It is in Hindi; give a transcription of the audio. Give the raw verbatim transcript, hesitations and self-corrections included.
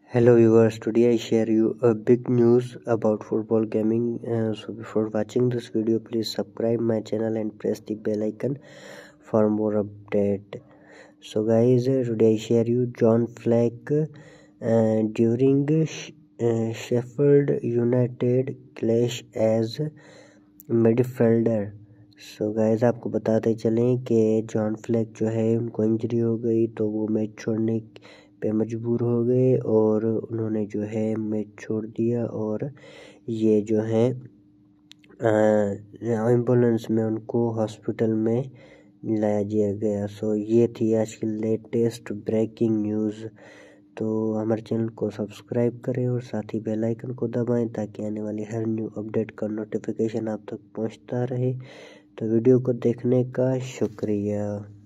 Hello viewers, today I share you a big news about football gaming. Uh, so before watching this video, please subscribe my channel and press the bell icon for more update. So guys, uh, today I share you John Fleck uh, during sh uh, Sheffield United clash as midfielder. So guys आपको बताते चलें कि जॉन फ्लेक जो है उनको इंजरी हो गई तो वो मैच छोड़ने पे मजबूर हो गए और उन्होंने जो है मैच छोड़ दिया और ये जो है एम्बुलेंस में उनको हॉस्पिटल में लाया दिया गया। सो ये थी आज की लेटेस्ट ब्रेकिंग न्यूज़। तो हमारे चैनल को सब्सक्राइब करें और साथ ही बेल आइकन को दबाएं ताकि आने वाली हर न्यू अपडेट का नोटिफिकेशन आप तक पहुंचता रहे। तो वीडियो को देखने का शुक्रिया।